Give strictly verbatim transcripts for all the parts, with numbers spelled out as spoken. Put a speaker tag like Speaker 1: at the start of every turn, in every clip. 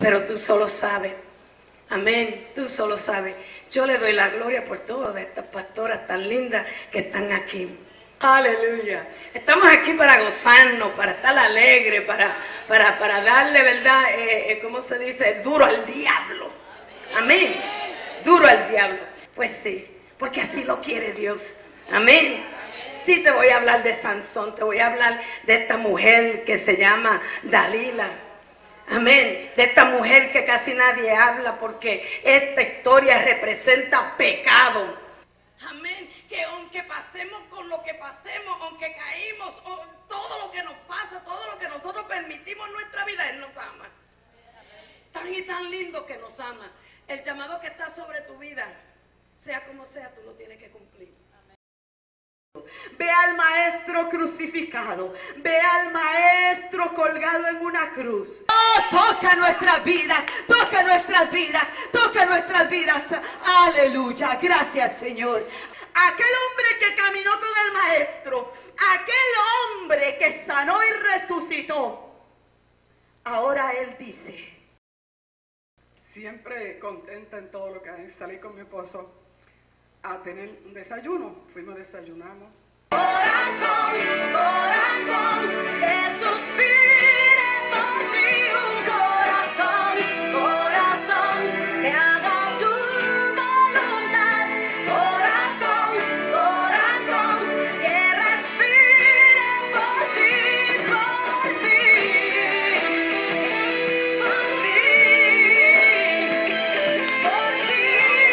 Speaker 1: pero tú solo sabes. Amén, tú solo sabes. Yo le doy la gloria por todas estas pastoras tan lindas que están aquí. Aleluya. Estamos aquí para gozarnos, para estar alegres, para, para, para darle, ¿verdad? Eh, eh, ¿Cómo se dice? Duro al diablo. Amén. Duro al diablo. Pues sí, porque así lo quiere Dios. Amén. Sí, te voy a hablar de Sansón, te voy a hablar de esta mujer que se llama Dalila. Amén. De esta mujer que casi nadie habla porque esta historia representa pecado. Amén. Que aunque pasemos con lo que pasemos, aunque caímos, o todo lo que nos pasa, todo lo que nosotros permitimos en nuestra vida, Él nos ama. Tan y tan lindo que nos ama. El llamado que está sobre tu vida, sea como sea, tú lo tienes que cumplir.
Speaker 2: Ve al maestro crucificado, ve al maestro colgado en una cruz. Oh, toca nuestras vidas, toca nuestras vidas, toca nuestras vidas. Aleluya, gracias Señor. Aquel hombre que caminó con el maestro, aquel hombre que sanó y resucitó, ahora él dice:
Speaker 3: siempre contenta en todo lo que hay. Salí con mi esposo a tener un desayuno, fuimos, desayunamos.
Speaker 4: Corazón, corazón, que suspire por ti, un corazón, corazón, que haga tu voluntad, corazón, corazón, que respire por ti, por ti, por ti, por ti.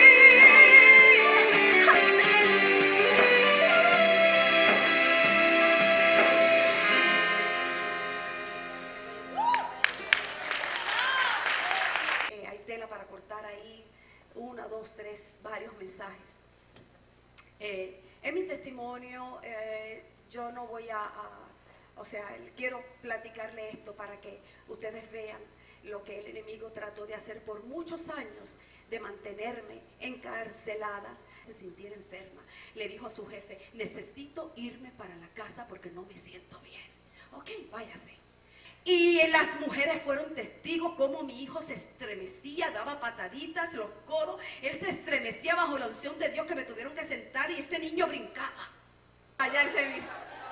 Speaker 2: Para cortar ahí una, dos, tres, varios mensajes. Eh, en mi testimonio, eh, yo no voy a, a, o sea, quiero platicarle esto para que ustedes vean lo que el enemigo trató de hacer por muchos años, de mantenerme encarcelada. Se sintiera enferma, le dijo a su jefe: necesito irme para la casa porque no me siento bien. Ok, váyase. Y las mujeres fueron testigos cómo mi hijo se estremecía, daba pataditas, los codos. Él se estremecía bajo la unción de Dios, que me tuvieron que sentar, y ese niño brincaba. Allá él se vino.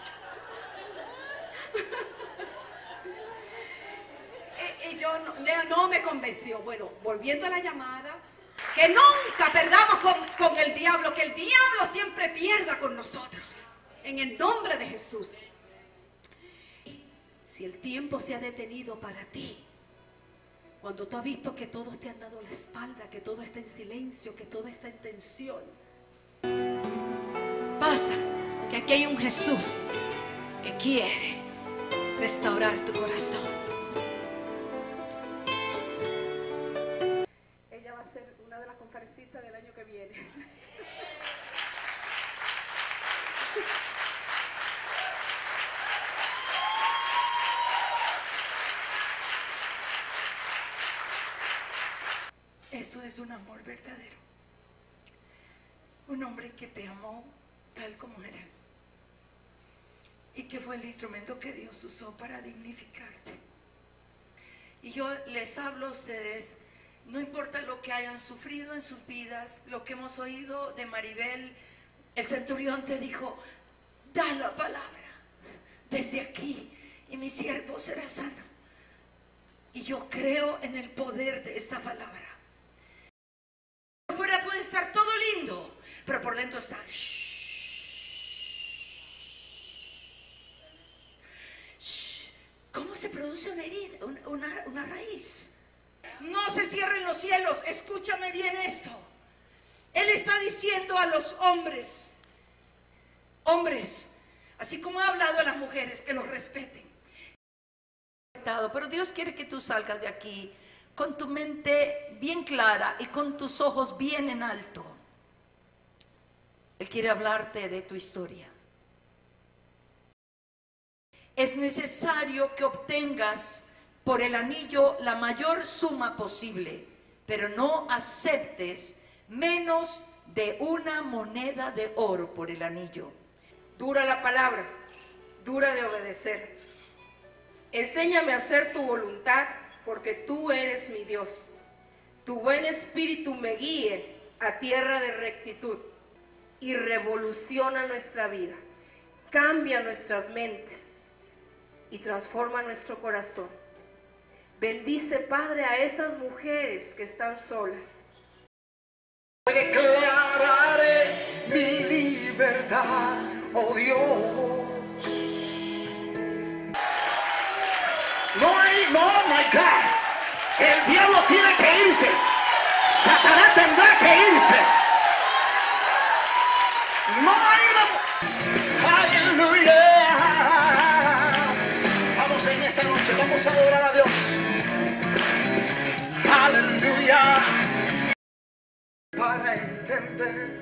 Speaker 2: y, y yo no, no me convenció. Bueno, volviendo a la llamada, que nunca perdamos con, con el diablo, que el diablo siempre pierda con nosotros. En el nombre de Jesús. Si el tiempo se ha detenido para ti, cuando tú has visto que todos te han dado la espalda, que todo está en silencio, que todo está en tensión, pasa que aquí hay un Jesús que quiere restaurar tu corazón. Ella va a ser una de las conferencistas del año que viene.
Speaker 5: Eso es un amor verdadero. Un hombre que te amó tal como eras y que fue el instrumento que Dios usó para dignificarte. Y yo les hablo a ustedes, no importa lo que hayan sufrido en sus vidas, lo que hemos oído de Maribel, el centurión te dijo: da la palabra desde aquí y mi siervo será sano. Y yo creo en el poder de esta palabra. Por fuera puede estar todo lindo, pero por dentro está shh, shh. ¿Cómo se produce una herida, una, una raíz? No se cierren los cielos. Escúchame bien esto. Él está diciendo a los hombres, hombres, así como ha hablado a las mujeres, que los respeten. Pero Dios quiere que tú salgas de aquí con tu mente bien clara y con tus ojos bien en alto. Él quiere hablarte de tu historia. Es necesario que obtengas por el anillo la mayor suma posible, pero no aceptes menos de una moneda de oro por el anillo.
Speaker 1: Dura la palabra, dura de obedecer. Enséñame a hacer tu voluntad,
Speaker 6: porque tú eres mi Dios. Tu buen espíritu me guíe a tierra de rectitud y revoluciona nuestra vida, cambia nuestras mentes y transforma nuestro corazón. Bendice, Padre, a esas mujeres que están solas.
Speaker 7: Declararé mi libertad, oh Dios. No hay, no, my God. El diablo tiene que irse. Satanás tendrá que irse. No hay una... Aleluya. Vamos en esta noche, vamos a adorar a Dios. Aleluya. Para entender,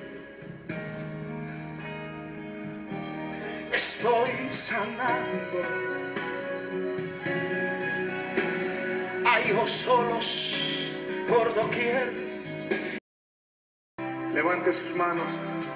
Speaker 7: estoy sanando a hijos solos por doquier. Levante sus manos.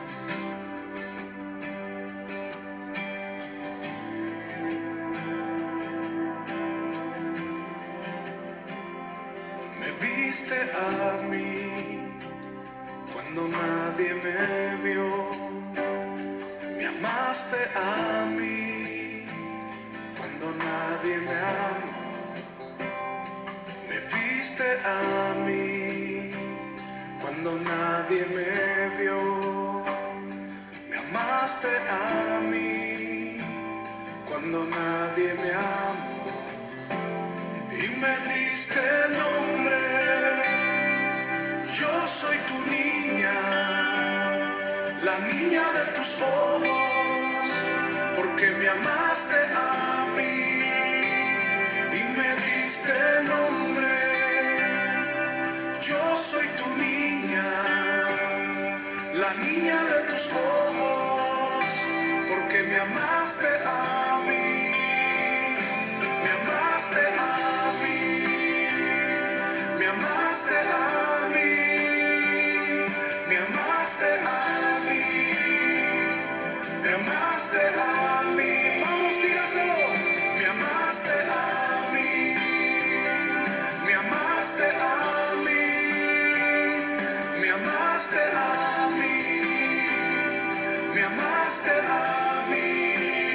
Speaker 7: Me viste a mí cuando nadie me vio, me amaste a mí cuando nadie me amó, me viste a mí cuando nadie me vio, me amaste a mí cuando nadie me amó y me diste nombre. Yo soy tu niña, la niña de tus ojos, porque me amaste a mí y me diste nombre. Yo soy tu niña, la niña de tus ojos, porque me amaste a mí, me amaste a mí, me amaste a mí. Me amaste a mí, me amaste a mí, vamos, dígaselo, me amaste a mí, me amaste a mí, me amaste a mí, me amaste a mí.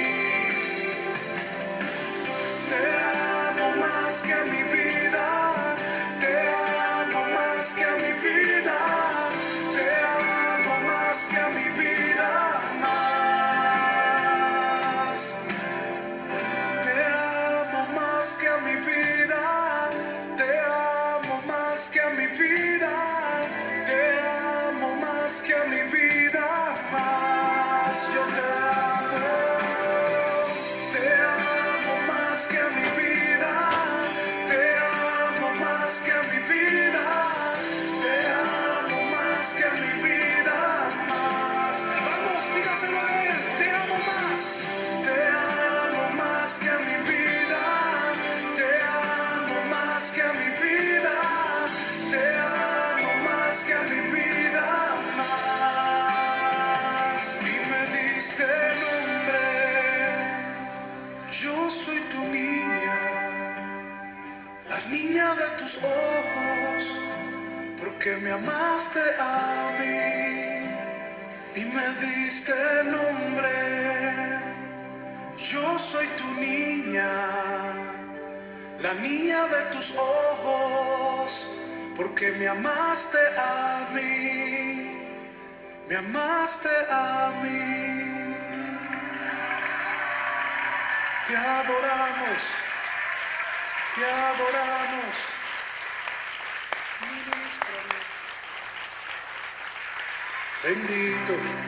Speaker 7: Te amo más que a mi vida, te amo más que a mi vida. Te amo más que a mi vida, más. Te amo más que a mi vida, te amo más que a mi vida, te amo más que a mi vida, más. Yo te amo, te amo más que a mi vida, te amo más que a mi vida, te amo más que a mi vida, más. Vamos, dígaselo a él, te amo más, te amo más que a mi vida, te amo más que a mi vida, te amo más que a mi vida, más. Y me diste nombre, yo soy tu niña, la niña de tus ojos, porque me amaste a mí y me diste nombre. Yo soy tu niña, la niña de tus ojos, porque me amaste a mí, me amaste a mí. Te adoramos, te adoramos. Bendito.